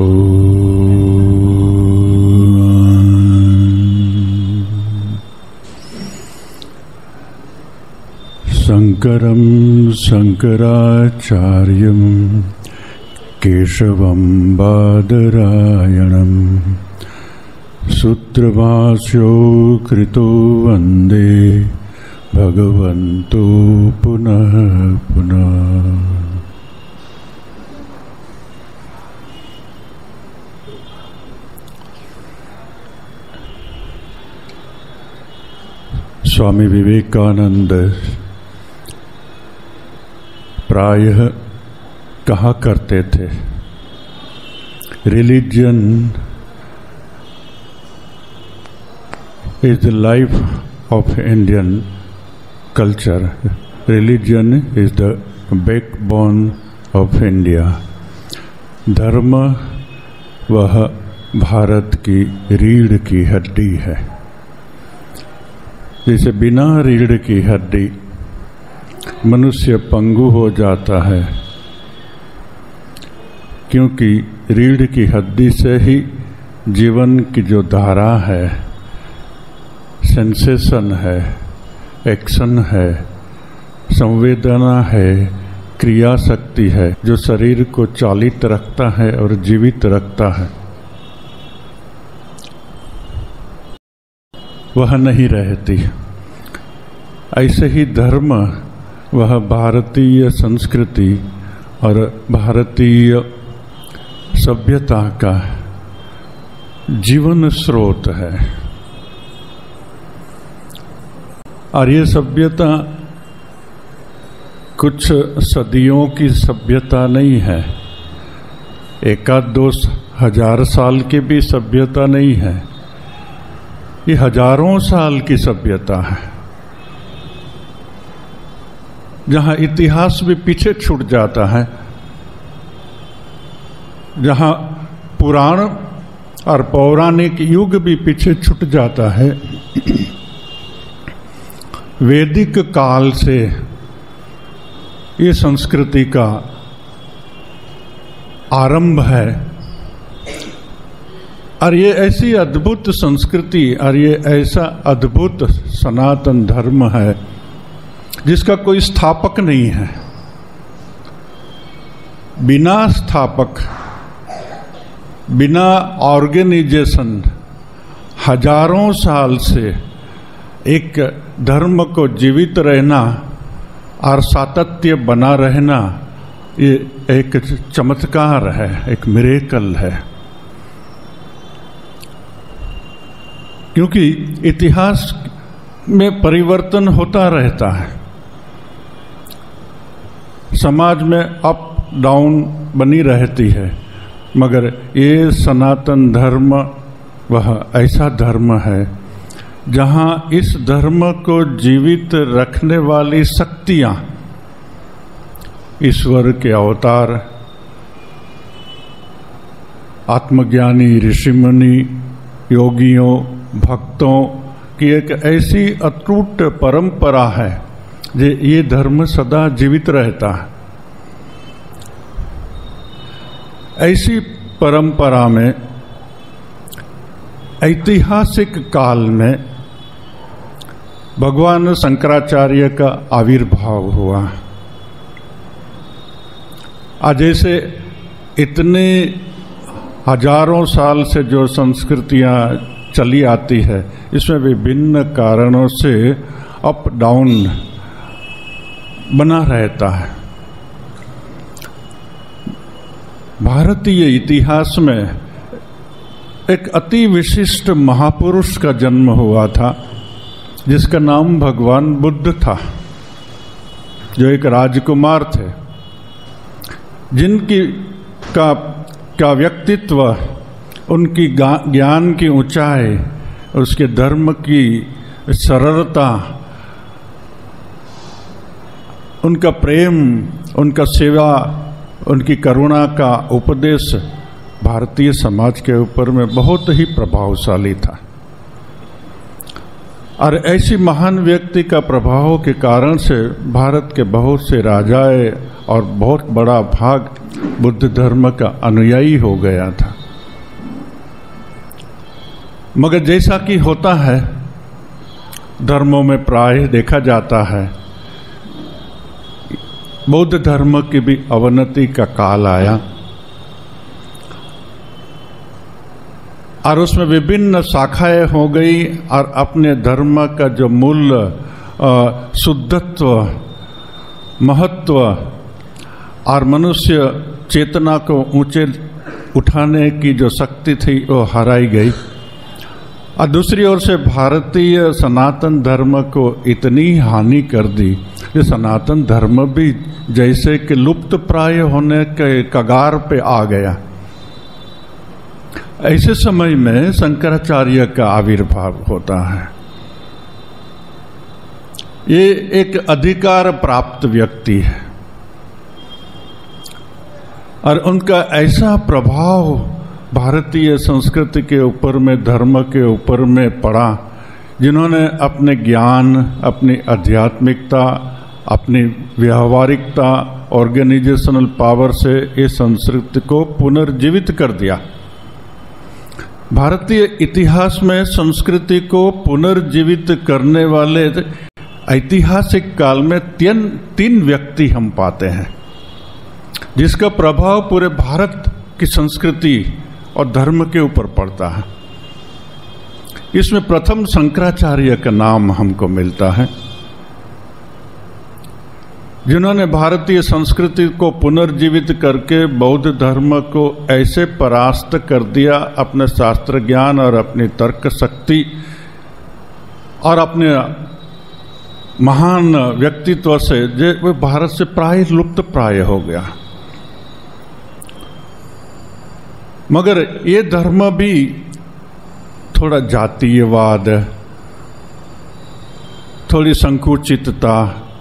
शंकरं शंकराचार्यं केशवं बादरायणं सूत्रभाष्यो कृतो वन्दे भगवन्तो पुनः पुनः। स्वामी विवेकानंद प्रायः कहा करते थे, religion is the life of Indian culture, religion is the backbone of India. धर्म वह भारत की रीढ़ की हड्डी है। जैसे बिना रीढ़ की हड्डी मनुष्य पंगु हो जाता है, क्योंकि रीढ़ की हड्डी से ही जीवन की जो धारा है, सेंसेशन है, एक्शन है, संवेदना है, क्रिया शक्ति है, जो शरीर को चालित रखता है और जीवित रखता है, वह नहीं रहती। ऐसे ही धर्म वह भारतीय संस्कृति और भारतीय सभ्यता का जीवन स्रोत है। और ये सभ्यता कुछ सदियों की सभ्यता नहीं है, एकाध दो हजार साल की भी सभ्यता नहीं है, ये हजारों साल की सभ्यता है, जहाँ इतिहास भी पीछे छूट जाता है, जहाँ पुराण और पौराणिक युग भी पीछे छूट जाता है। वैदिक काल से ये संस्कृति का आरंभ है, और ये ऐसी अद्भुत संस्कृति और ये ऐसा अद्भुत सनातन धर्म है जिसका कोई स्थापक नहीं है। बिना स्थापक, बिना ऑर्गेनाइजेशन हजारों साल से एक धर्म को जीवित रहना और सातत्य बना रहना, ये एक चमत्कार है, एक मिरेकल है। क्योंकि इतिहास में परिवर्तन होता रहता है, समाज में अप डाउन बनी रहती है, मगर ये सनातन धर्म वह ऐसा धर्म है जहाँ इस धर्म को जीवित रखने वाली शक्तियाँ, ईश्वर के अवतार, आत्मज्ञानी ऋषिमुनि, योगियों, भक्तों की एक ऐसी अटूट परंपरा है जो ये धर्म सदा जीवित रहता है। ऐसी परंपरा में ऐतिहासिक काल में भगवान शंकराचार्य का आविर्भाव हुआ। आज जैसे इतने हजारों साल से जो संस्कृतियाँ चली आती है, इसमें विभिन्न कारणों से अप डाउन बना रहता है। भारतीय इतिहास में एक अति विशिष्ट महापुरुष का जन्म हुआ था, जिसका नाम भगवान बुद्ध था, जो एक राजकुमार थे, जिनकी का व्यक्तित्व, उनकी ज्ञान की ऊंचाई, उसके धर्म की सरलता, उनका प्रेम, उनका सेवा, उनकी करुणा का उपदेश भारतीय समाज के ऊपर में बहुत ही प्रभावशाली था। और ऐसी महान व्यक्ति का प्रभाव के कारण से भारत के बहुत से राजाए और बहुत बड़ा भाग बुद्ध धर्म का अनुयायी हो गया था। मगर जैसा कि होता है धर्मों में प्राय देखा जाता है, बौद्ध धर्म की भी अवनति का काल आया और उसमें विभिन्न शाखाएं हो गई और अपने धर्म का जो मूल शुद्धत्व, महत्व और मनुष्य चेतना को ऊंचे उठाने की जो शक्ति थी वो हराई गई। और दूसरी ओर से भारतीय सनातन धर्म को इतनी हानि कर दी कि सनातन धर्म भी जैसे कि लुप्त प्राय होने के कगार पे आ गया। ऐसे समय में शंकराचार्य का आविर्भाव होता है। ये एक अधिकार प्राप्त व्यक्ति है और उनका ऐसा प्रभाव भारतीय संस्कृति के ऊपर में, धर्म के ऊपर में पड़ा, जिन्होंने अपने ज्ञान, अपनी आध्यात्मिकता, अपनी व्यावहारिकता, ऑर्गेनाइजेशनल पावर से इस संस्कृति को पुनर्जीवित कर दिया। भारतीय इतिहास में संस्कृति को पुनर्जीवित करने वाले ऐतिहासिक काल में तीन व्यक्ति हम पाते हैं जिसका प्रभाव पूरे भारत की संस्कृति और धर्म के ऊपर पड़ता है। इसमें प्रथम शंकराचार्य का नाम हमको मिलता है, जिन्होंने भारतीय संस्कृति को पुनर्जीवित करके बौद्ध धर्म को ऐसे परास्त कर दिया अपने शास्त्र ज्ञान और अपनी तर्क शक्ति और अपने महान व्यक्तित्व से, जो भारत से प्राय लुप्त प्राय हो गया। मगर ये धर्म भी थोड़ा जातीयवाद, थोड़ी संकुचितता,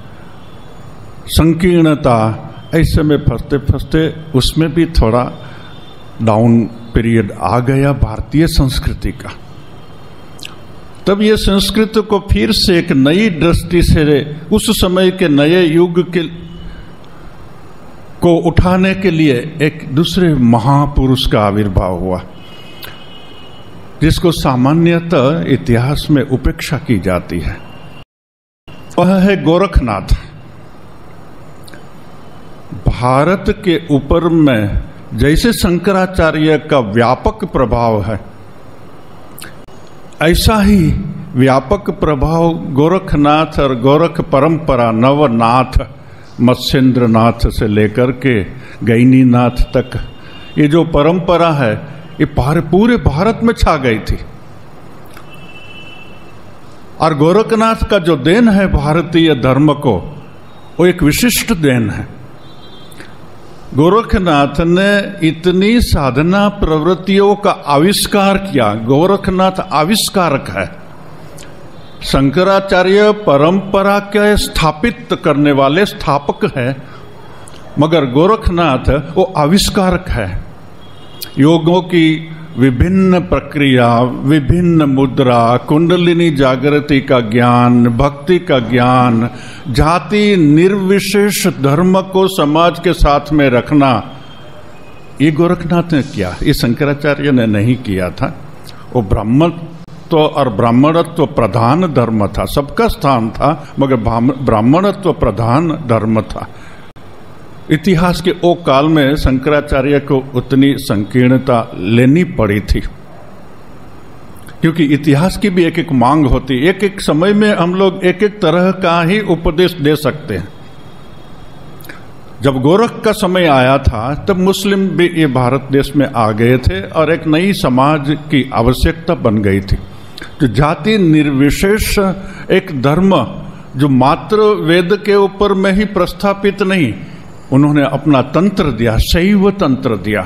संकीर्णता, ऐसे में फंसते फंसते उसमें भी थोड़ा डाउन पीरियड आ गया भारतीय संस्कृति का। तब ये संस्कृति को फिर से एक नई दृष्टि से उस समय के नए युग के को उठाने के लिए एक दूसरे महापुरुष का आविर्भाव हुआ, जिसको सामान्यतः इतिहास में उपेक्षा की जाती है। वह है गोरखनाथ। भारत के ऊपर में जैसे शंकराचार्य का व्यापक प्रभाव है, ऐसा ही व्यापक प्रभाव गोरखनाथ और गोरख परंपरा, नवनाथ, मत्स्येंद्रनाथ से लेकर के गैनीनाथ तक, ये जो परंपरा है ये पूरे भारत में छा गई थी। और गोरखनाथ का जो देन है भारतीय धर्म को, वो एक विशिष्ट देन है। गोरखनाथ ने इतनी साधना प्रवृत्तियों का आविष्कार किया। गोरखनाथ आविष्कारक है। शंकराचार्य परंपरा के स्थापित करने वाले स्थापक है, मगर गोरखनाथ वो आविष्कारक है। योगों की विभिन्न प्रक्रिया, विभिन्न मुद्रा, कुंडलिनी जागृति का ज्ञान, भक्ति का ज्ञान, जाति निर्विशेष धर्म को समाज के साथ में रखना, ये गोरखनाथ ने किया। ये शंकराचार्य ने नहीं किया था। वो ब्राह्मणत्व और ब्राह्मणत्व प्रधान धर्म था, सबका स्थान था, मगर ब्राह्मणत्व प्रधान धर्म था। इतिहास के ओ काल में शंकराचार्य को उतनी संकीर्णता लेनी पड़ी थी, क्योंकि इतिहास की भी एक एक मांग होती। एक एक समय में हम लोग एक एक तरह का ही उपदेश दे सकते हैं। जब गोरख का समय आया था तब मुस्लिम भी ये भारत देश में आ गए थे और एक नई समाज की आवश्यकता बन गई थी। जो जाति निर्विशेष एक धर्म, जो मात्र वेद के ऊपर में ही प्रस्थापित नहीं, उन्होंने अपना तंत्र दिया, शैव तंत्र दिया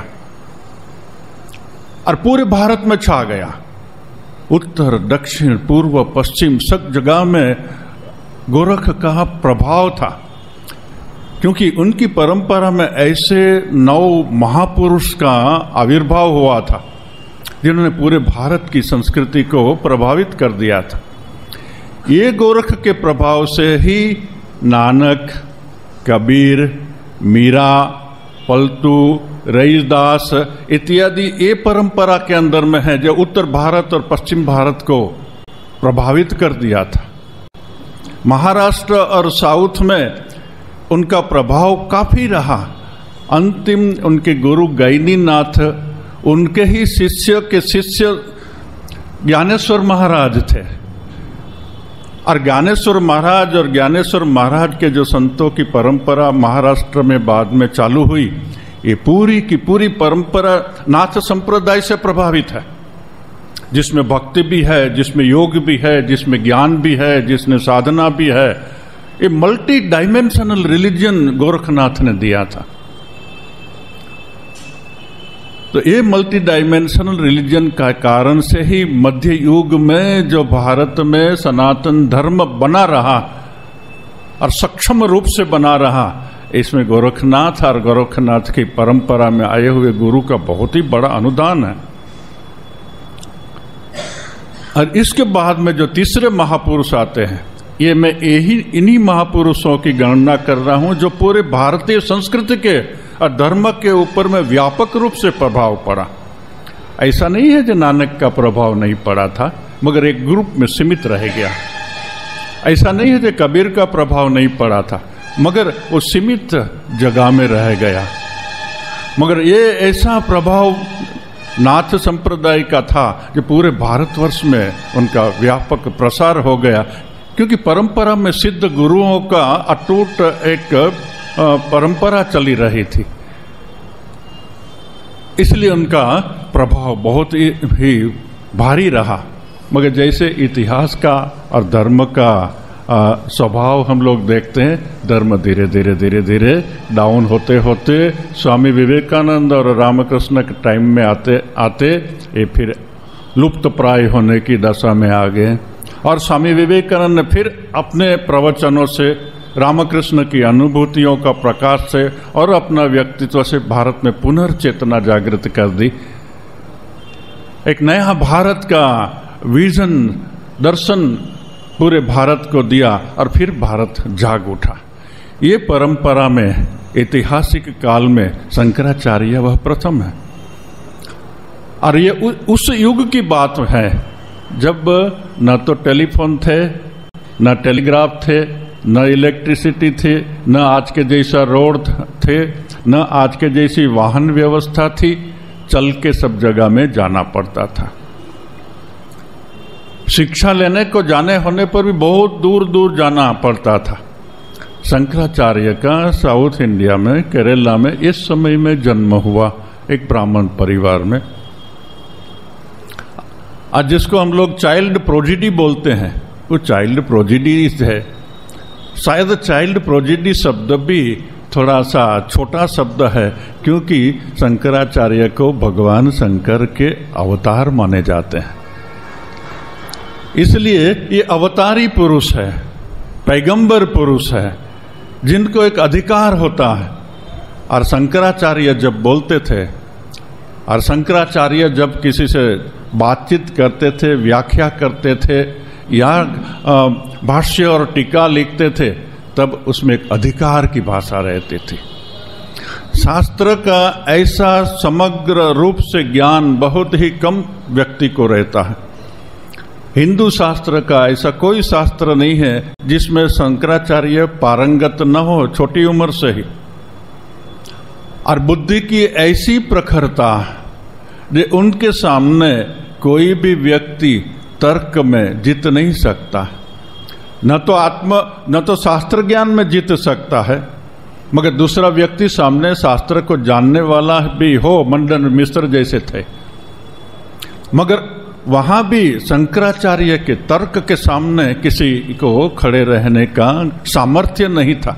और पूरे भारत में छा गया। उत्तर, दक्षिण, पूर्व, पश्चिम सब जगह में गोरख का प्रभाव था, क्योंकि उनकी परंपरा में ऐसे 9 महापुरुष का आविर्भाव हुआ था जिन्होंने पूरे भारत की संस्कृति को प्रभावित कर दिया था। ये गोरख के प्रभाव से ही नानक, कबीर, मीरा, पलटू, रईसदास इत्यादि ये परंपरा के अंदर में है जो उत्तर भारत और पश्चिम भारत को प्रभावित कर दिया था। महाराष्ट्र और साउथ में उनका प्रभाव काफी रहा। अंतिम उनके गुरु गैनीनाथ उनके ही शिष्य के शिष्य ज्ञानेश्वर महाराज थे, और ज्ञानेश्वर महाराज के जो संतों की परंपरा महाराष्ट्र में बाद में चालू हुई, ये पूरी की पूरी परंपरा नाथ संप्रदाय से प्रभावित है, जिसमें भक्ति भी है, जिसमें योग भी है, जिसमें ज्ञान भी है, जिसमें साधना भी है। ये मल्टी डायमेंशनल रिलीजन गोरखनाथ ने दिया था। तो ये मल्टी डायमेंशनल रिलीजन का कारण से ही मध्य युग में जो भारत में सनातन धर्म बना रहा और सक्षम रूप से बना रहा, इसमें गोरखनाथ और गोरखनाथ की परंपरा में आए हुए गुरु का बहुत ही बड़ा अनुदान है। और इसके बाद में जो तीसरे महापुरुष आते हैं, ये मैं इन्हीं महापुरुषों की गणना कर रहा हूं जो पूरे भारतीय संस्कृति के और धर्म के ऊपर में व्यापक रूप से प्रभाव पड़ा। ऐसा नहीं है जो नानक का प्रभाव नहीं पड़ा था मगर एक ग्रुप में सीमित रह गया। ऐसा नहीं है जो कबीर का प्रभाव नहीं पड़ा था मगर वो सीमित जगह में रह गया। मगर ये ऐसा प्रभाव नाथ संप्रदाय का था कि पूरे भारतवर्ष में उनका व्यापक प्रसार हो गया, क्योंकि परंपरा में सिद्ध गुरुओं का अटूट एक परंपरा चली रही थी, इसलिए उनका प्रभाव बहुत ही भारी रहा। मगर जैसे इतिहास का और धर्म का स्वभाव हम लोग देखते हैं, धर्म धीरे धीरे डाउन होते होते स्वामी विवेकानंद और रामकृष्ण के टाइम में आते आते ये फिर लुप्त प्राय होने की दशा में आ गए। और स्वामी विवेकानंद ने फिर अपने प्रवचनों से, रामकृष्ण की अनुभूतियों का प्रकाश से और अपना व्यक्तित्व से भारत में पुनर्चेतना जागृत कर दी। एक नया भारत का विजन, दर्शन पूरे भारत को दिया और फिर भारत जाग उठा। ये परंपरा में ऐतिहासिक काल में शंकराचार्य वह प्रथम है। और ये उस युग की बात है जब न तो टेलीफोन थे, न टेलीग्राफ थे, न इलेक्ट्रिसिटी थी, न आज के जैसा रोड थे, न आज के जैसी वाहन व्यवस्था थी। चल के सब जगह में जाना पड़ता था। शिक्षा लेने को जाने होने पर भी बहुत दूर दूर जाना पड़ता था। शंकराचार्य का साउथ इंडिया में, केरला में इस समय में जन्म हुआ एक ब्राह्मण परिवार में। आज जिसको हम लोग चाइल्ड प्रोजिडी बोलते हैं, वो चाइल्ड प्रोजिडी है। शायद चाइल्ड प्रोजिडी शब्द भी थोड़ा सा छोटा शब्द है, क्योंकि शंकराचार्य को भगवान शंकर के अवतार माने जाते हैं, इसलिए ये अवतारी पुरुष है, पैगंबर पुरुष है, जिनको एक अधिकार होता है। और शंकराचार्य जब बोलते थे और शंकराचार्य जब किसी से बातचीत करते थे, व्याख्या करते थे या भाष्य और टीका लिखते थे, तब उसमें एक अधिकार की भाषा रहती थी। शास्त्र का ऐसा समग्र रूप से ज्ञान बहुत ही कम व्यक्ति को रहता है। हिंदू शास्त्र का ऐसा कोई शास्त्र नहीं है जिसमें शंकराचार्य पारंगत न हो छोटी उम्र से ही। और बुद्धि की ऐसी प्रखरता जो उनके सामने कोई भी व्यक्ति तर्क में जीत नहीं सकता। न तो शास्त्र ज्ञान में जीत सकता है, मगर दूसरा व्यक्ति सामने शास्त्र को जानने वाला भी हो, मंडन मिश्र जैसे थे, मगर वहां भी शंकराचार्य के तर्क के सामने किसी को खड़े रहने का सामर्थ्य नहीं था।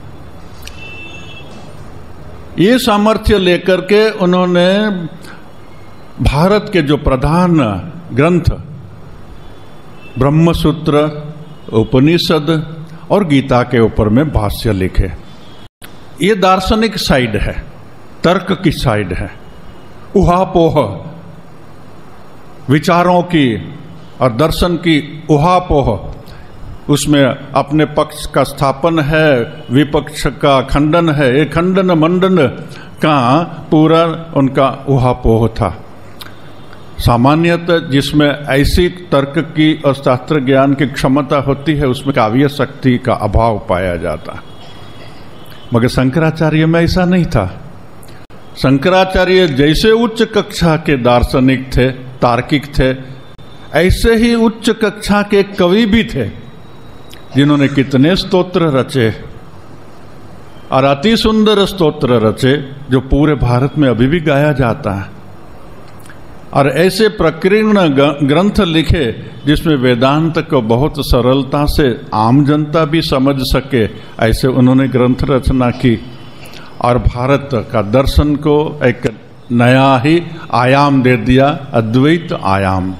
ये सामर्थ्य लेकर के उन्होंने भारत के जो प्रधान ग्रंथ ब्रह्मसूत्र, उपनिषद और गीता के ऊपर में भाष्य लिखे। ये दार्शनिक साइड है, तर्क की साइड है, उहापोह विचारों की और दर्शन की उहापोह उसमें अपने पक्ष का स्थापन है, विपक्ष का खंडन है, एक खंडन मंडन का पूरा उनका उहापोह था। सामान्यतः जिसमें ऐसी तर्क की और शास्त्र ज्ञान की क्षमता होती है उसमें काव्य शक्ति का अभाव पाया जाता, मगर शंकराचार्य में ऐसा नहीं था। शंकराचार्य जैसे उच्च कक्षा के दार्शनिक थे, तार्किक थे, ऐसे ही उच्च कक्षा के कवि भी थे, जिन्होंने कितने स्तोत्र रचे और अति सुंदर स्तोत्र रचे जो पूरे भारत में अभी भी गाया जाता है। और ऐसे प्रकीर्ण ग्रंथ लिखे जिसमें वेदांत को बहुत सरलता से आम जनता भी समझ सके, ऐसे उन्होंने ग्रंथ रचना की और भारत का दर्शन को एक नया ही आयाम दे दिया, अद्वैत आयाम।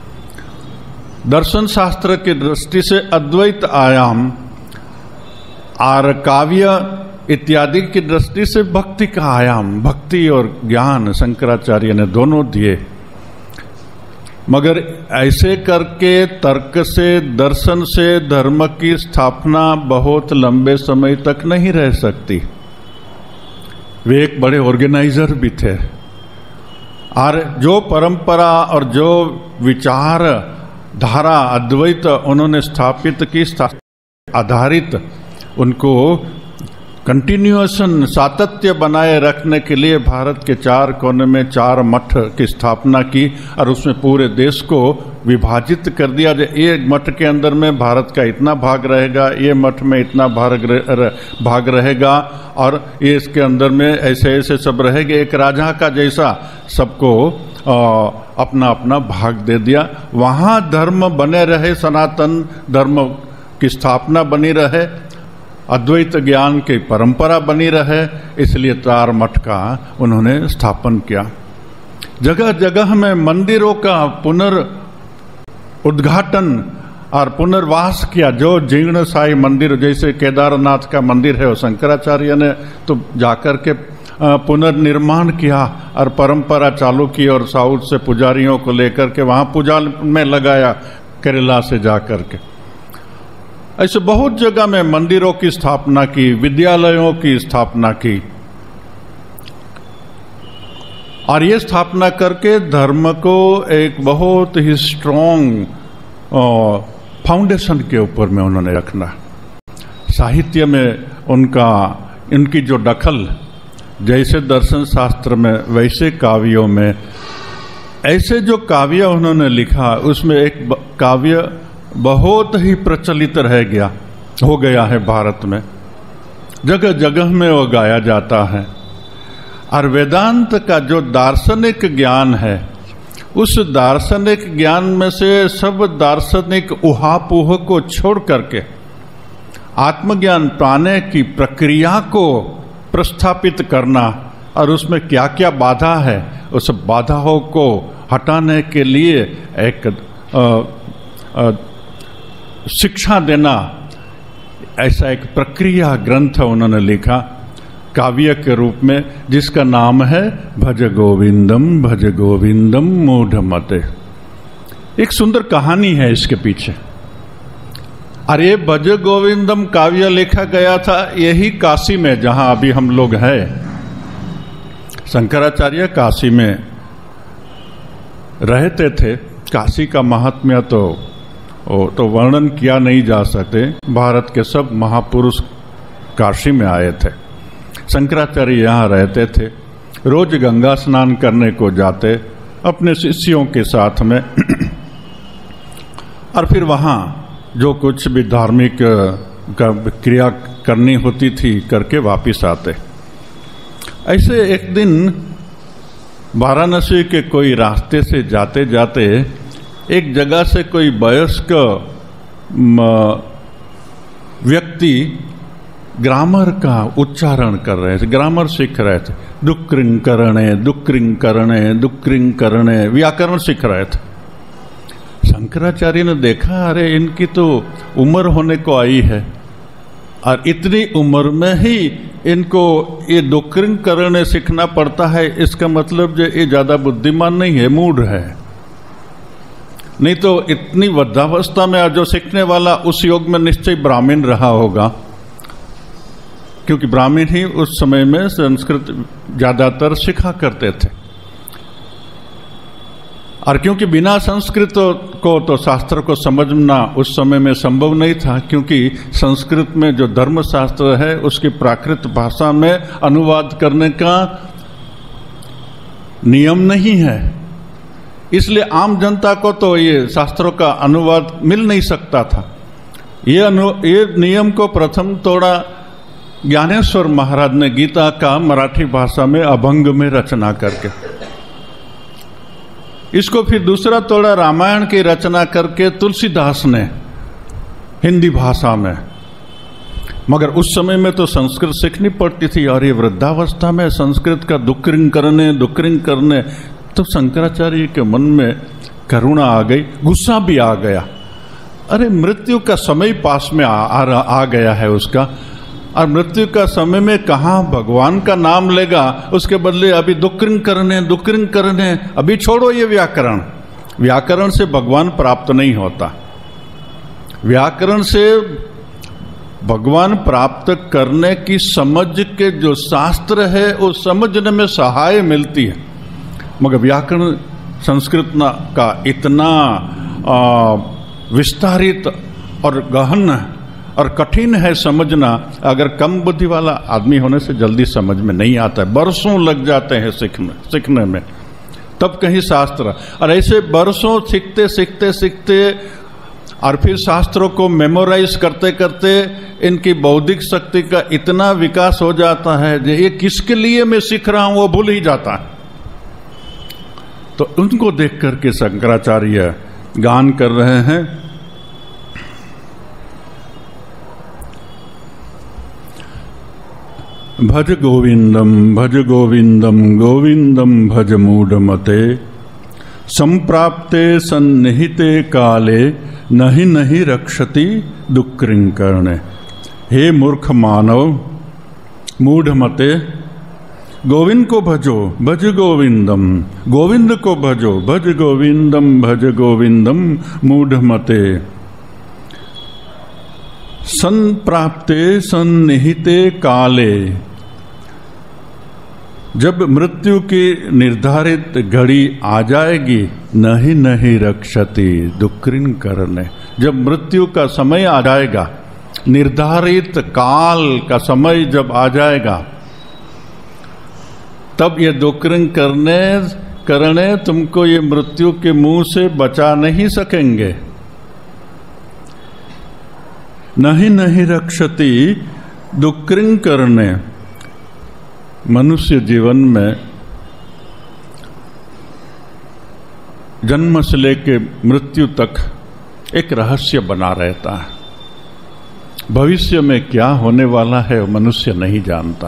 दर्शन शास्त्र की दृष्टि से अद्वैत आयाम और काव्य इत्यादि की दृष्टि से भक्ति का आयाम, भक्ति और ज्ञान शंकराचार्य ने दोनों दिए। मगर ऐसे करके तर्क से, दर्शन से धर्म की स्थापना बहुत लंबे समय तक नहीं रह सकती। वे एक बड़े ऑर्गेनाइजर भी थे और जो परंपरा और जो विचार धारा अद्वैत उन्होंने स्थापित की, आधारित उनको कंटिन्यूएशन, सातत्य बनाए रखने के लिए भारत के 4 कोने में 4 मठ की स्थापना की और उसमें पूरे देश को विभाजित कर दिया। ये मठ के अंदर में भारत का इतना भाग रहेगा, ये मठ में इतना भाग रहेगा और ये इसके अंदर में ऐसे ऐसे सब रहेंगे। एक राजा का जैसा सबको अपना अपना भाग दे दिया। वहाँ धर्म बने रहे, सनातन धर्म की स्थापना बनी रहे, अद्वैत ज्ञान की परंपरा बनी रहे, इसलिए 4 मठ का उन्होंने स्थापन किया। जगह जगह में मंदिरों का उद्घाटन और पुनर्वास किया। जो जीर्णशाही मंदिर जैसे केदारनाथ का मंदिर है, वो शंकराचार्य ने तो जाकर के पुनर्निर्माण किया और परंपरा चालू की और साउथ से पुजारियों को लेकर के वहाँ पूजा में लगाया, केरला से जाकर के। ऐसे बहुत जगह में मंदिरों की स्थापना की, विद्यालयों की स्थापना की और ये स्थापना करके धर्म को एक बहुत ही स्ट्रॉन्ग फाउंडेशन के ऊपर में उन्होंने रखना। साहित्य में उनकी जो दखल, जैसे दर्शन शास्त्र में वैसे काव्यों में, ऐसे जो काव्य उन्होंने लिखा उसमें एक काव्य बहुत ही प्रचलित हो गया है भारत में, जगह जगह में वो गाया जाता है। और वेदांत का जो दार्शनिक ज्ञान है, उस दार्शनिक ज्ञान में से सब दार्शनिक उहापोह को छोड़ करके आत्मज्ञान पाने की प्रक्रिया को प्रस्थापित करना और उसमें क्या क्या बाधा है, उस बाधाओं को हटाने के लिए एक शिक्षा देना, ऐसा एक प्रक्रिया ग्रंथ उन्होंने लिखा काव्य के रूप में, जिसका नाम है भज गोविंदम मूढ़मते। एक सुंदर कहानी है इसके पीछे। अरे भज गोविंदम काव्य लिखा गया था यही काशी में, जहां अभी हम लोग हैं। शंकराचार्य काशी में रहते थे। काशी का महात्म्य तो वर्णन किया नहीं जा सकते। भारत के सब महापुरुष काशी में आए थे। शंकराचार्य यहाँ रहते थे, रोज गंगा स्नान करने को जाते अपने शिष्यों के साथ में और फिर वहाँ जो कुछ भी धार्मिक क्रिया करनी होती थी करके वापिस आते। ऐसे एक दिन वाराणसी के कोई रास्ते से जाते जाते एक जगह से कोई वयस्क व्यक्ति ग्रामर का उच्चारण कर रहे थे, ग्रामर सीख रहे थे। दुक्रिंग करणे व्याकरण सीख रहे थे। शंकराचार्य ने देखा, अरे इनकी तो उम्र होने को आई है और इतनी उम्र में ही इनको ये दुक्रिंग करणे सीखना पड़ता है, इसका मतलब जो ये ज्यादा बुद्धिमान नहीं है, मूढ़ है। नहीं तो इतनी वृद्धावस्था में जो सीखने वाला उस योग में निश्चय ब्राह्मण रहा होगा, क्योंकि ब्राह्मण ही उस समय में संस्कृत ज्यादातर सिखा करते थे। और क्योंकि बिना संस्कृत को तो शास्त्र को समझना उस समय में संभव नहीं था, क्योंकि संस्कृत में जो धर्मशास्त्र है उसकी प्राकृत भाषा में अनुवाद करने का नियम नहीं है। इसलिए आम जनता को तो ये शास्त्रों का अनुवाद मिल नहीं सकता था। ये नियम को प्रथम तोड़ा ज्ञानेश्वर महाराज ने गीता का मराठी भाषा में अभंग में रचना करके। इसको फिर दूसरा तोड़ा रामायण की रचना करके तुलसीदास ने हिंदी भाषा में। मगर उस समय में तो संस्कृत सीखनी पड़ती थी, और ये वृद्धावस्था में संस्कृत का दुक्रिंग करने तो शंकराचार्य के मन में करुणा आ गई, गुस्सा भी आ गया। अरे मृत्यु का समय पास में आ गया है उसका, और मृत्यु का समय में कहाँ भगवान का नाम लेगा, उसके बदले अभी दुक्रिंग करने। अभी छोड़ो ये व्याकरण से भगवान प्राप्त नहीं होता। व्याकरण से भगवान प्राप्त करने की समझ के जो शास्त्र है वो समझने में सहाय मिलती है। मगर व्याकरण संस्कृत का इतना विस्तारित और गहन और कठिन है समझना, अगर कम बुद्धि वाला आदमी होने से जल्दी समझ में नहीं आता है। बरसों लग जाते हैं सीखने में, तब कहीं शास्त्र। और ऐसे बरसों सीखते और फिर शास्त्रों को मेमोराइज करते इनकी बौद्धिक शक्ति का इतना विकास हो जाता है कि ये किसके लिए मैं सीख रहा हूं वो भूल ही जाता है। तो उनको देख करके शंकराचार्य गान कर रहे हैं, भज गोविंदम गोविंदम भज मूढ़मते, संप्राप्ते सन्निहिते काले नहीं रक्षति दुक्रिं कर्णे। हे मूर्ख मानव, मूढ़मते, गोविंद को भजो, भज गोविंदम, गोविंद को भजो, भज गोविंदम मूढ़मते। संप्राप्ते सन्निहिते काले, जब मृत्यु की निर्धारित घड़ी आ जाएगी, नहीं रक्षति दुक्रिं कर्णे। जब मृत्यु का समय आ जाएगा, निर्धारित काल का समय जब आ जाएगा, तब ये दुक्रिं करने तुमको ये मृत्यु के मुंह से बचा नहीं सकेंगे। नहीं रक्षति दुक्रिं कर्णे। मनुष्य जीवन में जन्म से लेकर मृत्यु तक एक रहस्य बना रहता है। भविष्य में क्या होने वाला है वो मनुष्य नहीं जानता।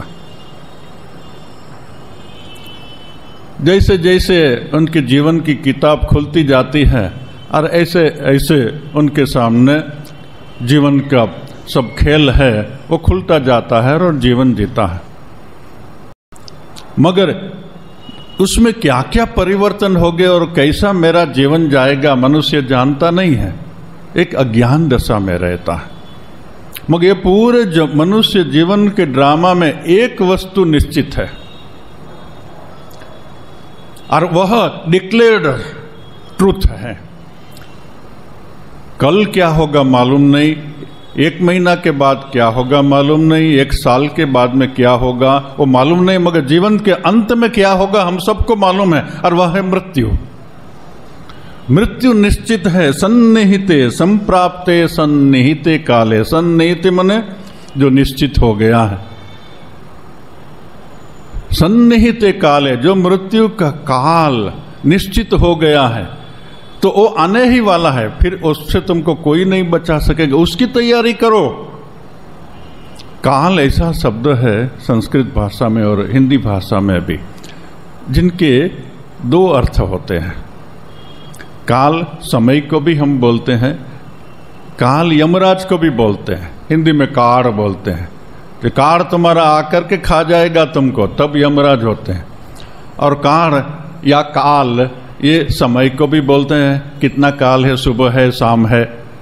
जैसे जैसे उनके जीवन की किताब खुलती जाती है, और ऐसे ऐसे उनके सामने जीवन का सब खेल है वो खुलता जाता है और जीवन जीता है। मगर उसमें क्या क्या परिवर्तन हो गए और कैसा मेरा जीवन जाएगा मनुष्य जानता नहीं है, एक अज्ञान दशा में रहता है। मगर ये पूरे मनुष्य जीवन के ड्रामा में एक वस्तु निश्चित है, और वह डिक्लेयर्ड ट्रूथ है। कल क्या होगा मालूम नहीं, एक महीना के बाद क्या होगा मालूम नहीं, एक साल के बाद में क्या होगा वो मालूम नहीं, मगर जीवन के अंत में क्या होगा हम सबको मालूम है, और वह है मृत्यु। मृत्यु निश्चित है। सन्निहिते संप्राप्ते सन्निहिते काले। सन्निहिते मने जो निश्चित हो गया है। सन्निहिते काले, जो मृत्यु का काल निश्चित हो गया है, तो वो आने ही वाला है, फिर उससे तुमको कोई नहीं बचा सकेगा, उसकी तैयारी करो। काल ऐसा शब्द है संस्कृत भाषा में और हिंदी भाषा में भी, जिनके दो अर्थ होते हैं। काल समय को भी हम बोलते हैं, काल यमराज को भी बोलते हैं। हिंदी में काड़ बोलते हैं कि काड़ तुम्हारा आकर के खा जाएगा तुमको, तब यमराज होते हैं। और काड़ या काल ये समय को भी बोलते हैं, कितना काल है, सुबह है, शाम है,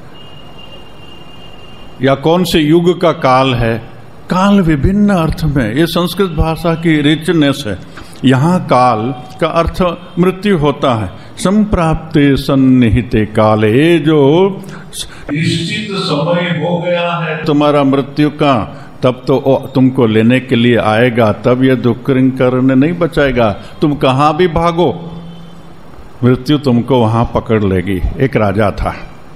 या कौन से युग का काल है। काल विभिन्न अर्थ में, ये संस्कृत भाषा की रिचनेस है। यहाँ काल का अर्थ मृत्यु होता है। संप्राप्ते सन्निहिते काले, ये जो निश्चित समय हो गया है तुम्हारा मृत्यु का, तब तो तुमको लेने के लिए आएगा, तब ये दुष्कृत करने नहीं बचाएगा। तुम कहाँ भी भागो, मृत्यु तुमको वहां पकड़ लेगी। एक राजा था,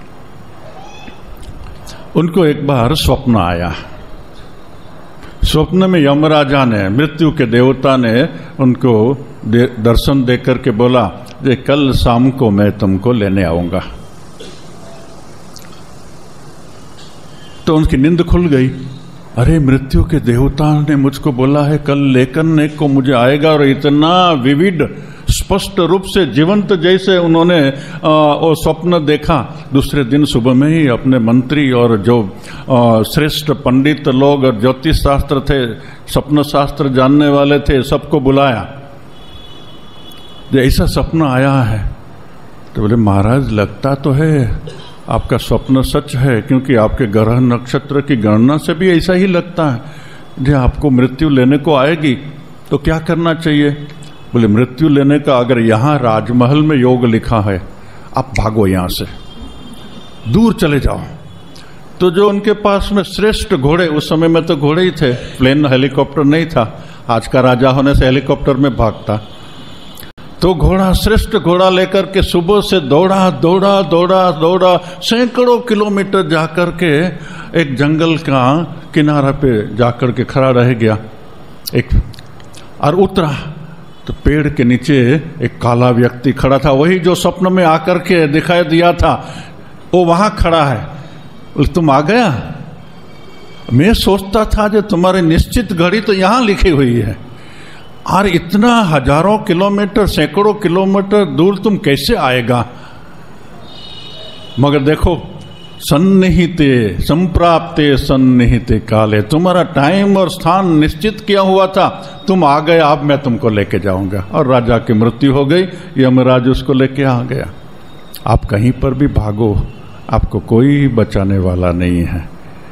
उनको एक बार स्वप्न आया। स्वप्न में यमराजा ने, मृत्यु के देवता ने उनको दर्शन देकर के बोला कि कल शाम को मैं तुमको लेने आऊंगा। तो उनकी नींद खुल गई। अरे, मृत्यु के देवता ने मुझको बोला है कल लेकर को मुझे आएगा, और इतना विविध स्पष्ट रूप से जीवंत जैसे उन्होंने वो स्वप्न देखा। दूसरे दिन सुबह में ही अपने मंत्री और जो श्रेष्ठ पंडित लोग और ज्योतिष शास्त्र थे, स्वप्न शास्त्र जानने वाले थे, सबको बुलाया। ऐसा स्वप्न आया है। तो बोले महाराज, लगता तो है आपका स्वप्न सच है, क्योंकि आपके ग्रह नक्षत्र की गणना से भी ऐसा ही लगता है जो आपको मृत्यु लेने को आएगी। तो क्या करना चाहिए? बोले मृत्यु लेने का अगर यहाँ राजमहल में योग लिखा है, आप भागो यहाँ से, दूर चले जाओ। तो जो उनके पास में श्रेष्ठ घोड़े, उस समय में तो घोड़े ही थे, प्लेन हेलीकॉप्टर नहीं था, आज का राजा होने से हेलीकॉप्टर में भागता। तो घोड़ा, श्रेष्ठ घोड़ा लेकर के सुबह से दौड़ा दौड़ा दौड़ा दौड़ा सैकड़ों किलोमीटर जाकर के एक जंगल का किनारा पे जाकर के खड़ा रह गया और उतरा। तो पेड़ के नीचे एक काला व्यक्ति खड़ा था, वही जो स्वप्न में आकर के दिखाई दिया था, वो वहां खड़ा है। तुम आ गया? मैं सोचता था जो तुम्हारी निश्चित घड़ी तो यहां लिखी हुई है, और इतना हजारों किलोमीटर, सैकड़ों किलोमीटर दूर तुम कैसे आएगा? मगर देखो, सन्निहिते संप्राप्ते सन्निहिते काले, तुम्हारा टाइम और स्थान निश्चित किया हुआ था, तुम आ गए, अब मैं तुमको लेके जाऊंगा। और राजा की मृत्यु हो गई, यमराज उसको लेके आ गया। आप कहीं पर भी भागो, आपको कोई बचाने वाला नहीं है।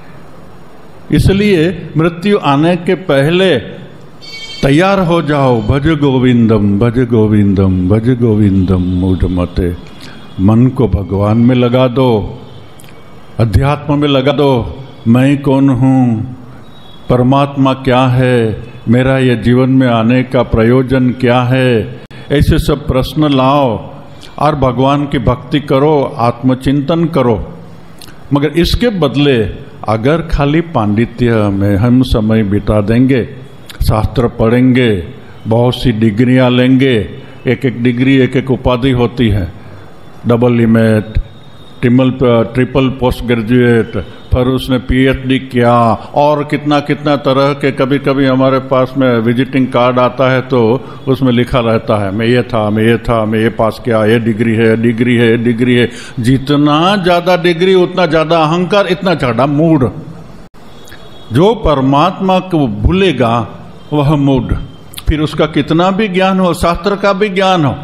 इसलिए मृत्यु आने के पहले तैयार हो जाओ। भज गोविंदम भज गोविंदम भज गोविंदम मूढ़मते। मन को भगवान में लगा दो, अध्यात्म में लगा दो। मैं कौन हूँ, परमात्मा क्या है, मेरा ये जीवन में आने का प्रयोजन क्या है, ऐसे सब प्रश्न लाओ और भगवान की भक्ति करो, आत्मचिंतन करो। मगर इसके बदले अगर खाली पांडित्य में हम समय बिता देंगे, शास्त्र पढ़ेंगे, बहुत सी डिग्रियां लेंगे, एक एक डिग्री एक एक उपाधि होती है, double MA, triple post graduate, फिर उसने पीएचडी किया, और कितना कितना तरह के। कभी कभी हमारे पास में विजिटिंग कार्ड आता है तो उसमें लिखा रहता है मैं ये था, मैं ये था, मैं ये पास किया, ये डिग्री है, डिग्री है, डिग्री है। जितना ज्यादा डिग्री उतना ज्यादा अहंकार, इतना ज्यादा मूड। जो परमात्मा को भूलेगा वह मूड, फिर उसका कितना भी ज्ञान हो, शास्त्र का भी ज्ञान हो,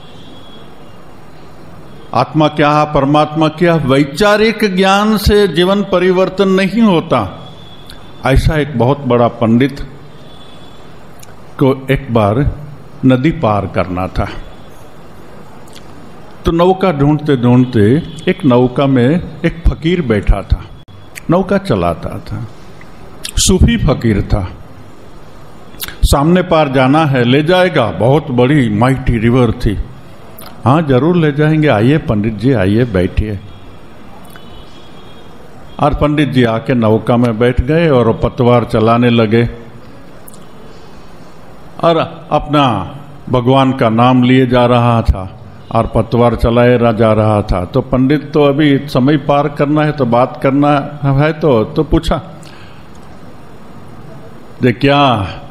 आत्मा क्या है, परमात्मा क्या, वैचारिक ज्ञान से जीवन परिवर्तन नहीं होता। ऐसा एक बहुत बड़ा पंडित को एक बार नदी पार करना था। तो नौका ढूंढते ढूंढते एक नौका में एक फकीर बैठा था, नौका चलाता था, सूफी फकीर था। सामने पार जाना है, ले जाएगा, बहुत बड़ी माइटी रिवर थी। हाँ जरूर ले जाएंगे, आइए पंडित जी, आइए बैठिए। और पंडित जी आके नौका में बैठ गए और पतवार चलाने लगे और अपना भगवान का नाम लिए जा रहा था और पतवार चलाए जा रहा था। तो पंडित तो अभी समय पार करना है, तो बात करना है, तो पूछा जे क्या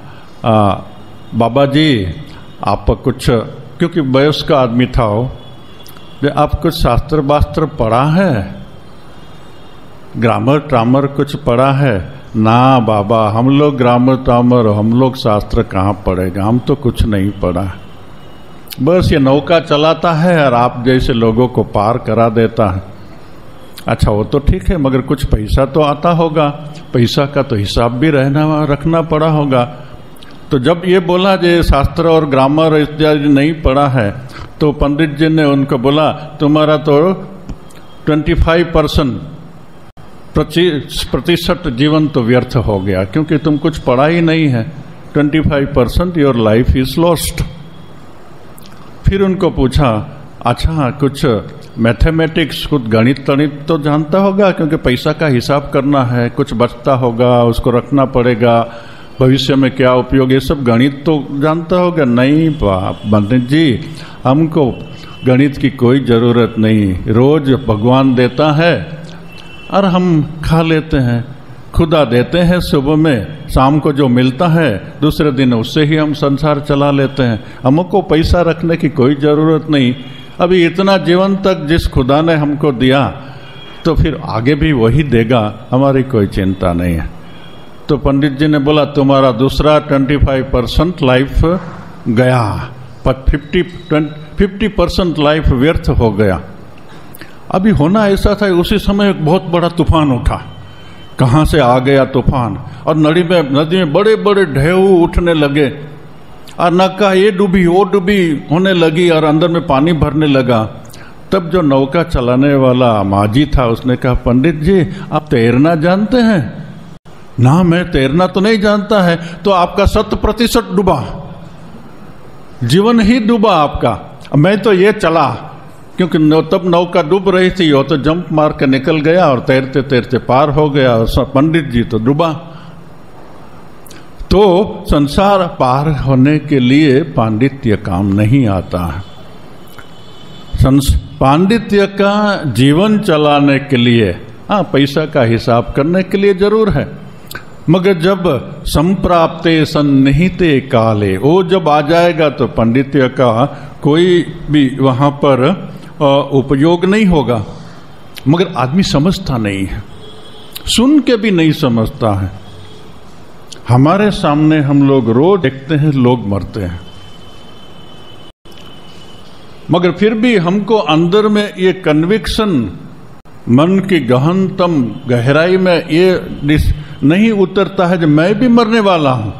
बाबा जी आप कुछ, क्योंकि वयस्क आदमी था वो, आप कुछ शास्त्र वास्त्र पढ़ा है, ग्रामर ट्रामर कुछ पढ़ा है? ना बाबा, हम लोग ग्रामर ट्रामर, हम लोग शास्त्र कहाँ पढ़ेगा, हम तो कुछ नहीं पढ़ा। बस ये नौका चलाता है और आप जैसे लोगों को पार करा देता है। अच्छा वो तो ठीक है, मगर कुछ पैसा तो आता होगा, पैसा का तो हिसाब भी रखना पड़ा होगा। तो जब ये बोला जे शास्त्र और ग्रामर इत्यादि नहीं पढ़ा है, तो पंडित जी ने उनको बोला तुम्हारा तो 25% प्रतिशत जीवन तो व्यर्थ हो गया, क्योंकि तुम कुछ पढ़ा ही नहीं है। 25% योर लाइफ इज लॉस्ट। फिर उनको पूछा अच्छा कुछ मैथमेटिक्स, कुछ गणित तणित तो जानता होगा, क्योंकि पैसा का हिसाब करना है, कुछ बचता होगा उसको रखना पड़ेगा, भविष्य में क्या उपयोग, ये सब गणित तो जानता होगा। नहीं पंडित जी, हमको गणित की कोई ज़रूरत नहीं, रोज भगवान देता है और हम खा लेते हैं, खुदा देते हैं सुबह में, शाम को जो मिलता है दूसरे दिन उससे ही हम संसार चला लेते हैं, हमको पैसा रखने की कोई ज़रूरत नहीं। अभी इतना जीवन तक जिस खुदा ने हमको दिया तो फिर आगे भी वही देगा, हमारी कोई चिंता नहीं है। तो पंडित जी ने बोला तुम्हारा दूसरा 25% लाइफ गया, पर 50% लाइफ व्यर्थ हो गया। अभी होना ऐसा था, उसी समय एक बहुत बड़ा तूफान उठा। कहाँ से आ गया तूफान, और नदी में बड़े बड़े ढेउ उठने लगे, और नौका ये डूबी वो डूबी होने लगी, और अंदर में पानी भरने लगा। तब जो नौका चलाने वाला माझी था उसने कहा पंडित जी आप तैरना जानते हैं? ना मैं तैरना तो नहीं जानता है। तो आपका 100% डूबा, जीवन ही डूबा आपका। मैं तो ये चला, क्योंकि तब नौका डूब रही थी, वो तो जंप मार के निकल गया और तैरते तैरते पार हो गया, और पंडित जी तो डूबा। तो संसार पार होने के लिए पांडित्य काम नहीं आता है। पांडित्य का जीवन चलाने के लिए, हाँ पैसा का हिसाब करने के लिए जरूर है, मगर जब संप्राप्ते सन्निहिते काले, वो जब आ जाएगा तो पांडित्य का कोई भी वहाँ पर उपयोग नहीं होगा। मगर आदमी समझता नहीं है, सुन के भी नहीं समझता है। हमारे सामने हम लोग रोज देखते हैं लोग मरते हैं, मगर फिर भी हमको अंदर में ये कन्विक्शन, मन की गहनतम गहराई में ये नहीं उतरता है कि मैं भी मरने वाला हूं।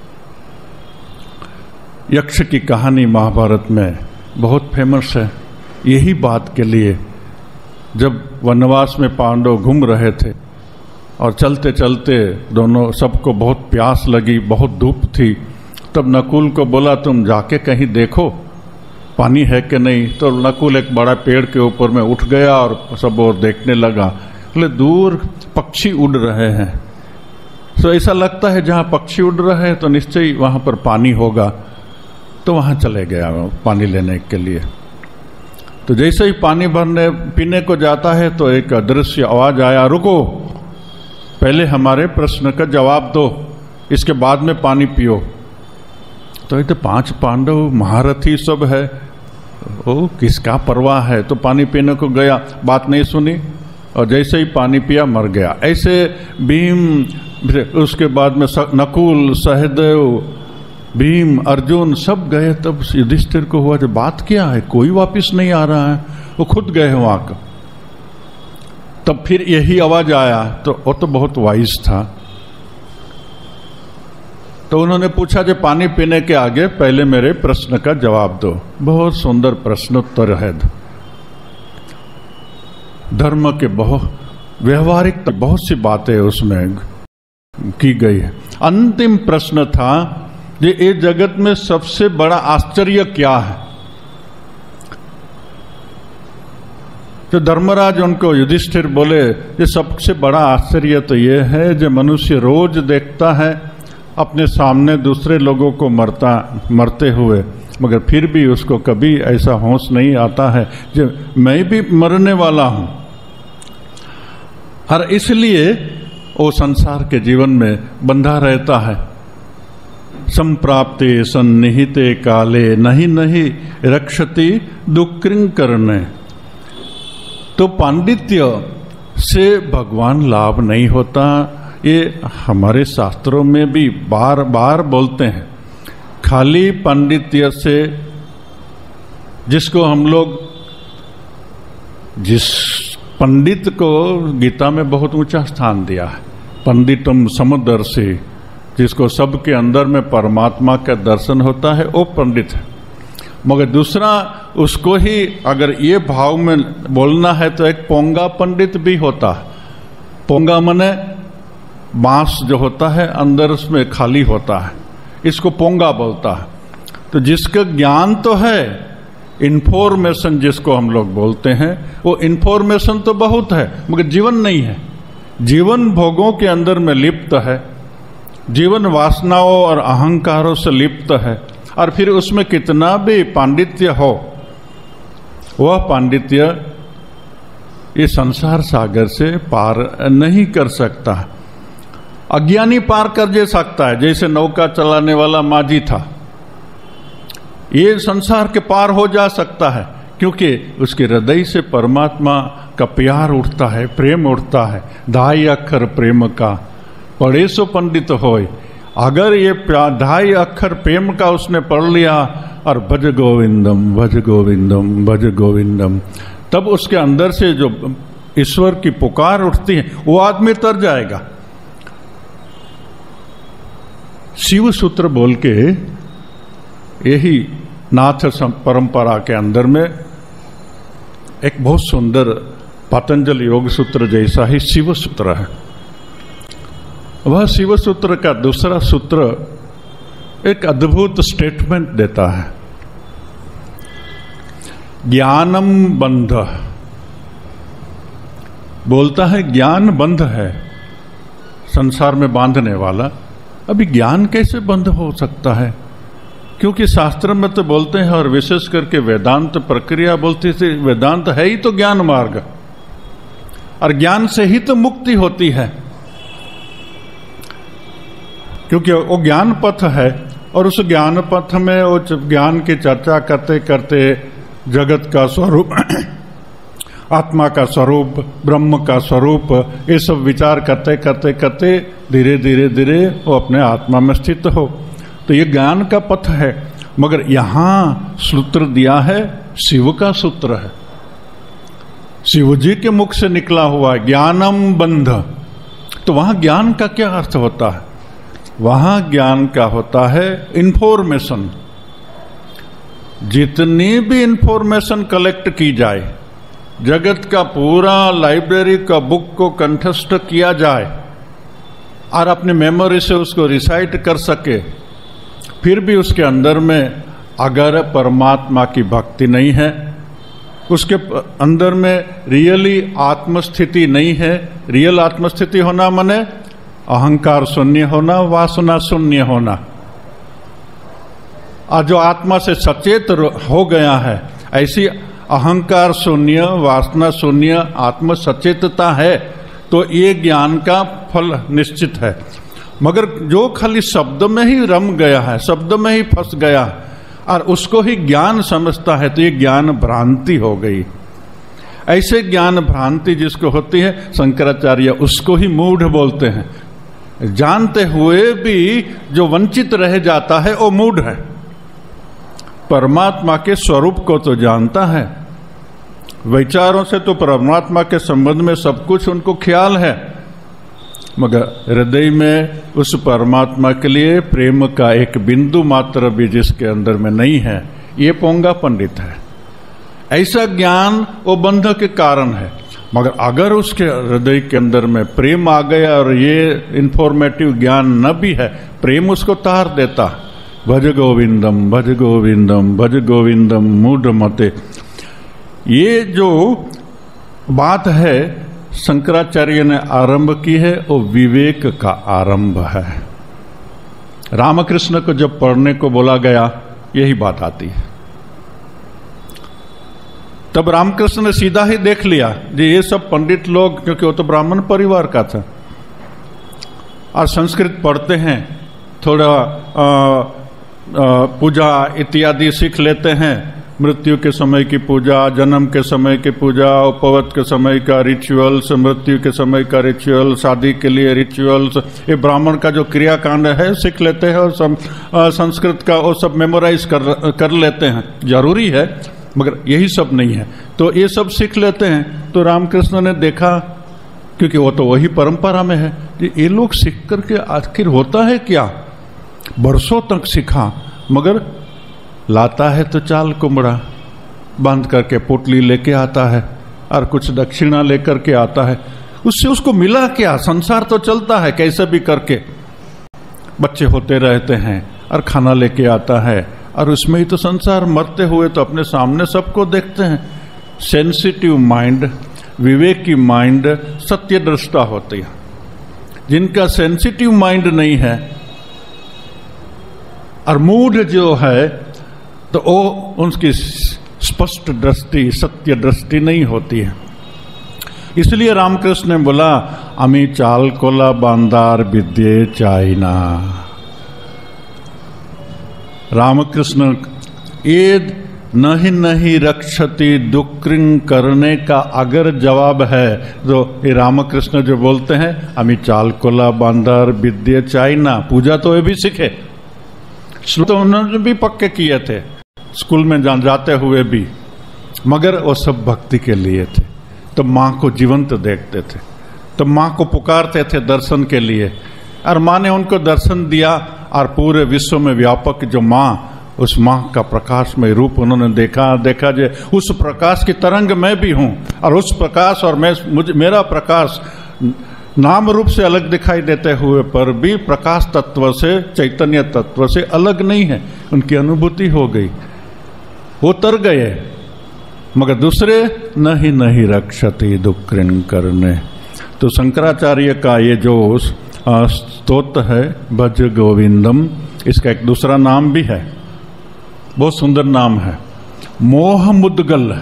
यक्ष की कहानी महाभारत में बहुत फेमस है यही बात के लिए। जब वनवास में पांडव घूम रहे थे और चलते चलते दोनों सबको बहुत प्यास लगी, बहुत धूप थी, तब नकुल को बोला तुम जाके कहीं देखो पानी है कि नहीं। तो नकुल एक बड़ा पेड़ के ऊपर में उठ गया और सब और देखने लगा। बोले दूर पक्षी उड़ रहे हैं, तो ऐसा लगता है जहाँ पक्षी उड़ रहे हैं तो निश्चय वहाँ पर पानी होगा। तो वहाँ चले गया पानी लेने के लिए। तो जैसे ही पानी भरने पीने को जाता है तो एक अदृश्य आवाज आया, रुको पहले हमारे प्रश्न का जवाब दो, इसके बाद में पानी पियो। तो ये तो 5 पांडव महारथी सब है, ओ किसका परवाह है। तो पानी पीने को गया, बात नहीं सुनी, और जैसे ही पानी पिया मर गया। ऐसे भीम, उसके बाद में नकुल, सहदेव, भीम, अर्जुन सब गए। तब युधिष्ठिर को हुआ जो बात क्या है, कोई वापिस नहीं आ रहा है। वो खुद गए वहां का। तब फिर यही आवाज आया, तो वो तो बहुत वाइज था। तो उन्होंने पूछा जो पानी पीने के आगे पहले मेरे प्रश्न का जवाब दो। बहुत सुंदर प्रश्नोत्तर है, धर्म के बहुत व्यवहारिक बहुत सी बातें उसमें की गई है। अंतिम प्रश्न था ये जगत में सबसे बड़ा आश्चर्य क्या है। तो धर्मराज उनको युधिष्ठिर बोले ये सबसे बड़ा आश्चर्य तो ये है जो मनुष्य रोज देखता है अपने सामने दूसरे लोगों को मरते हुए, मगर फिर भी उसको कभी ऐसा होश नहीं आता है जो मैं भी मरने वाला हूं। और इसलिए वो संसार के जीवन में बंधा रहता है। संप्राप्ते सन्निहिते काले नहीं नहीं रक्षति दुक्कृं करने। तो पांडित्य से भगवान लाभ नहीं होता, ये हमारे शास्त्रों में भी बार बार बोलते हैं। खाली पांडित्य से जिसको हम लोग, जिस पंडित को गीता में बहुत ऊंचा स्थान दिया है, पंडितम समदर्शी, जिसको सबके अंदर में परमात्मा का दर्शन होता है, वो पंडित है। मगर दूसरा, उसको ही अगर ये भाव में बोलना है तो एक पोंगा पंडित भी होता है। पोंगा मने बांस जो होता है अंदर उसमें खाली होता है, इसको पोंगा बोलता है। तो जिसका ज्ञान तो है, इन्फॉर्मेशन जिसको हम लोग बोलते हैं, वो इन्फॉर्मेशन तो बहुत है मगर जीवन नहीं है। जीवन भोगों के अंदर में लिप्त है, जीवन वासनाओं और अहंकारों से लिप्त है, और फिर उसमें कितना भी पांडित्य हो, वह पांडित्य ये संसार सागर से पार नहीं कर सकता। अज्ञानी पार कर दे सकता है, जैसे नौका चलाने वाला माझी था, ये संसार के पार हो जा सकता है क्योंकि उसके हृदय से परमात्मा का प्यार उठता है, प्रेम उठता है। 2 अक्षर प्रेम का पढ़े सो पंडित होय। अगर ये 2 अक्षर प्रेम का उसने पढ़ लिया और भज गोविंदम भज गोविंदम भज गोविंदम, तब उसके अंदर से जो ईश्वर की पुकार उठती है वो आदमी तर जाएगा। शिव सूत्र बोल के, यही नाथ परंपरा के अंदर में एक बहुत सुंदर पतंजलि योग सूत्र जैसा ही शिव सूत्र है। वह शिव सूत्र का दूसरा सूत्र एक अद्भुत स्टेटमेंट देता है, ज्ञानम बंध। बोलता है ज्ञान बंध है, संसार में बांधने वाला। अभी ज्ञान कैसे बंध हो सकता है? क्योंकि शास्त्र में तो बोलते हैं, और विशेष करके वेदांत प्रक्रिया बोलती थी, वेदांत है ही तो ज्ञान मार्ग, और ज्ञान से ही तो मुक्ति होती है, क्योंकि वो ज्ञान पथ है। और उस ज्ञान पथ में वो ज्ञान की चर्चा करते करते जगत का स्वरूप, आत्मा का स्वरूप, ब्रह्म का स्वरूप, ये सब विचार करते करते करते धीरे धीरे धीरे वो अपने आत्मा में स्थित हो। तो ये ज्ञान का पथ है। मगर यहाँ सूत्र दिया है, शिव का सूत्र है, शिव जी के मुख से निकला हुआ ज्ञानम बंध। तो वहां ज्ञान का क्या अर्थ होता है? वहां ज्ञान का होता है इंफॉर्मेशन। जितनी भी इंफॉर्मेशन कलेक्ट की जाए, जगत का पूरा लाइब्रेरी का बुक को कंठस्थ किया जाए और अपनी मेमोरी से उसको रिसाइट कर सके, फिर भी उसके अंदर में अगर परमात्मा की भक्ति नहीं है, उसके अंदर में रियली आत्मस्थिति नहीं है। रियल आत्मस्थिति होना माने अहंकार शून्य होना, वासना शून्य होना। और जो आत्मा से सचेत हो गया है, ऐसी अहंकार शून्य, वासना शून्य आत्म सचेतता है, तो ये ज्ञान का फल निश्चित है। मगर जो खाली शब्द में ही रम गया है, शब्द में ही फंस गया और उसको ही ज्ञान समझता है, तो ये ज्ञान भ्रांति हो गई। ऐसे ज्ञान भ्रांति जिसको होती है, शंकराचार्य उसको ही मूढ़ बोलते हैं। जानते हुए भी जो वंचित रह जाता है वो मूढ़ है। परमात्मा के स्वरूप को तो जानता है, विचारों से तो परमात्मा के संबंध में सब कुछ उनको ख्याल है, मगर हृदय में उस परमात्मा के लिए प्रेम का एक बिंदु मात्र भी जिसके अंदर में नहीं है, ये पोंगा पंडित है। ऐसा ज्ञान वो बंध के कारण है। मगर अगर उसके हृदय के अंदर में प्रेम आ गया और ये इंफॉर्मेटिव ज्ञान न भी है, प्रेम उसको तार देता। भज गोविंदम भज गोविंदम भज गोविंदम मूढ़ मते। ये जो बात है शंकराचार्य ने आरंभ की है, वो विवेक का आरंभ है। रामकृष्ण को जब पढ़ने को बोला गया, यही बात आती है। तब रामकृष्ण ने सीधा ही देख लिया कि ये सब पंडित लोग, क्योंकि वो तो ब्राह्मण परिवार का था और संस्कृत पढ़ते हैं, थोड़ा पूजा इत्यादि सीख लेते हैं, मृत्यु के समय की पूजा, जन्म के समय की पूजा, उपवत के समय का रिचुअल्स, मृत्यु के समय का रिचुअल, शादी के लिए रिचुअल्स, ये ब्राह्मण का जो क्रियाकांड है सीख लेते हैं और संस्कृत का वो सब मेमोराइज कर लेते हैं। जरूरी है, मगर यही सब नहीं है। तो ये सब सीख लेते हैं। तो रामकृष्ण ने देखा, क्योंकि वो तो वही परंपरा में है कि ये लोग सीख करके आखिर होता है क्या। बरसों तक सीखा, मगर लाता है तो चाल कुमड़ा, बांध करके पोटली लेके आता है और कुछ दक्षिणा लेकर के आता है। उससे उसको मिला क्या? संसार तो चलता है कैसे भी करके, बच्चे होते रहते हैं और खाना लेके आता है, और उसमें ही तो संसार, मरते हुए तो अपने सामने सबको देखते हैं। सेंसिटिव माइंड, विवेकी माइंड सत्य दृष्टा होती है। जिनका सेंसिटिव माइंड नहीं है और मूड जो है, तो वो उनकी स्पष्ट दृष्टि, सत्य दृष्टि नहीं होती है। इसलिए रामकृष्ण ने बोला, अमी चाल कोला बांदार विद्ये चाइना। रामकृष्ण ये नहीं रक्षति दुक्रिंग करने का अगर जवाब है, तो ये रामकृष्ण जो बोलते हैं, अमी चाल कोला बांदार विद्ये चाइना, पूजा तो ये भी सीखे, तो उन्होंने भी पक्के किए थे स्कूल में जाते हुए भी, मगर वो सब भक्ति के लिए थे। तो माँ को जीवंत देखते थे, तो माँ को पुकारते थे दर्शन के लिए, और माँ ने उनको दर्शन दिया, और पूरे विश्व में व्यापक जो माँ, उस माँ का प्रकाशमय रूप उन्होंने देखा जे उस प्रकाश की तरंग मैं भी हूँ, और उस प्रकाश और मेरा प्रकाश नाम रूप से अलग दिखाई देते हुए पर भी प्रकाश तत्व से, चैतन्य तत्व से अलग नहीं है। उनकी अनुभूति हो गई, वो तर गए, मगर दूसरे नहीं रक्षति दुक्रिन करने। तो शंकराचार्य का ये जो स्तोत्र है भज गोविंदम, इसका एक दूसरा नाम भी है, बहुत सुंदर नाम है, मोह मुद्गल।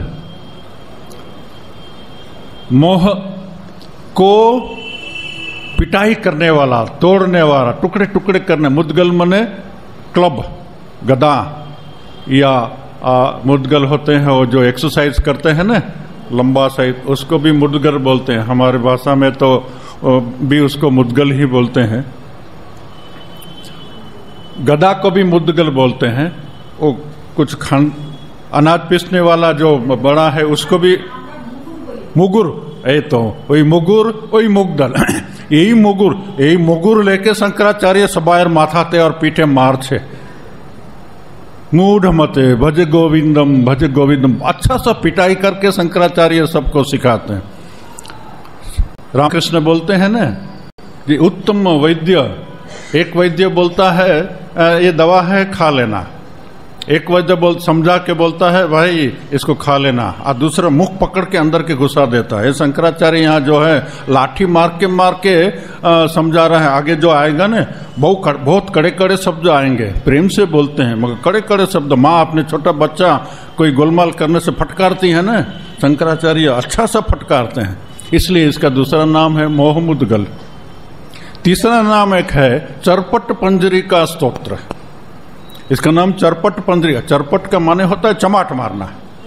मोह को पिटाई करने वाला, तोड़ने वाला, टुकड़े टुकड़े करने। मुद्गल मने क्लब, गदा, या मुद्गल होते हैं वो जो एक्सरसाइज करते हैं ना, लंबा साइज, उसको भी मुद्गल बोलते हैं। हमारे भाषा में तो भी उसको मुद्गल ही बोलते हैं। गदा को भी मुद्गल बोलते हैं। वो कुछ अनाज पीसने वाला जो बड़ा है उसको भी मुगुर, तो वही मुगुर, वही मुगदल। यही मुगुर लेके शंकराचार्य सबायर माथाते और पीठे मार छे। मूढ़ मते भज गोविंदम, अच्छा सा पिटाई करके शंकराचार्य सबको सिखाते हैं। रामकृष्ण बोलते हैं ना कि उत्तम वैद्य, एक वैद्य बोलता है ये दवा है खा लेना, एक वैद्य समझा के बोलता है भाई इसको खा लेना, और दूसरा मुख पकड़ के अंदर के घुसा देता है। शंकराचार्य यहाँ जो है लाठी मार के समझा रहा है। आगे जो आएगा ना बहुत कड़े कड़े शब्द आएंगे, प्रेम से बोलते हैं मगर कड़े कड़े शब्द। माँ अपने छोटा बच्चा कोई गोलमाल करने से फटकारती है ना, शंकराचार्य अच्छा सा फटकारते हैं, इसलिए इसका दूसरा नाम है मोह मुद्गल। तीसरा नाम एक है चरपट पंजरी का स्तोत्र, इसका नाम चरपट पंजरी। चरपट का माने होता है चमाट मारना।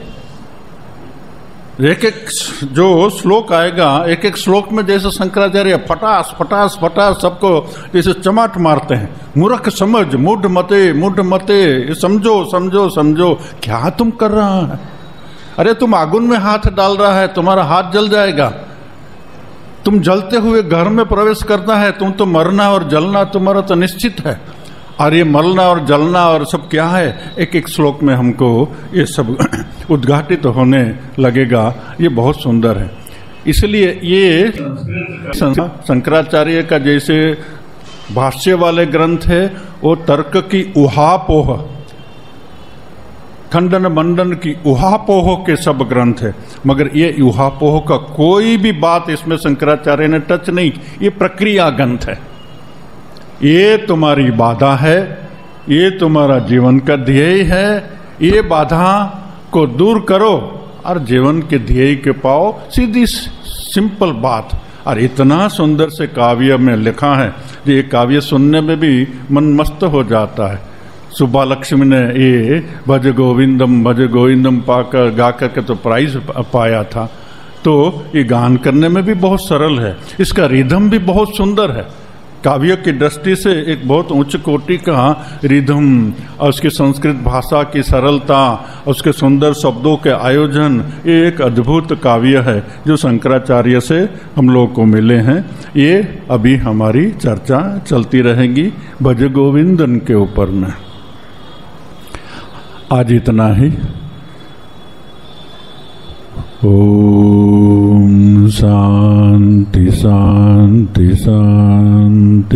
एक एक जो श्लोक आएगा, एक एक श्लोक में जैसे शंकराचार्य फटास फटास फटास सबको जैसे चमाट मारते हैं। मूर्ख समझ, मूढ़ मते, समझो समझो समझो, क्या तुम कर रहा है? अरे तुम आगुन में हाथ डाल रहा है, तुम्हारा हाथ जल जाएगा। तुम जलते हुए घर में प्रवेश करता है, तुम तो मरना और जलना तुम्हारा तो निश्चित है। और ये मरना और जलना और सब क्या है, एक एक श्लोक में हमको ये सब उद्घाटित होने लगेगा। ये बहुत सुंदर है। इसलिए ये शंकराचार्य का जैसे भाष्य वाले ग्रंथ है, वो तर्क की उहापोह, खंडन मंडन की उहापोह के सब ग्रंथ है, मगर ये उहापोह का कोई भी बात इसमें शंकराचार्य ने टच नहीं। ये प्रक्रिया ग्रंथ है। ये तुम्हारी बाधा है, ये तुम्हारा जीवन का ध्येय है, ये बाधा को दूर करो और जीवन के ध्येय के पाओ। सीधी सिंपल बात। और इतना सुंदर से काव्य में लिखा है, ये काव्य सुनने में भी मन मस्त हो जाता है। सुब्बा लक्ष्मी ने ये भज गोविंदम पाकर गा करके तो प्राइज पाया था। तो ये गान करने में भी बहुत सरल है, इसका रिदम भी बहुत सुंदर है। काव्य की दृष्टि से एक बहुत उच्च कोटि का रिदम और उसकी संस्कृत भाषा की सरलता, उसके सुंदर शब्दों के आयोजन, ये एक अद्भुत काव्य है जो शंकराचार्य से हम लोग को मिले हैं। ये अभी हमारी चर्चा चलती रहेगी भज गोविंदन के ऊपर में। आज इतना ही। ओम शांति शांति शांति।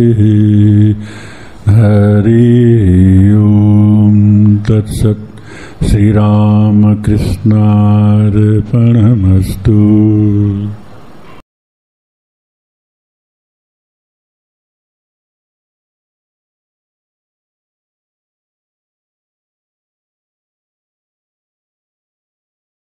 हरि ओम तत्सत। श्री राम कृष्णार्पणमस्तु।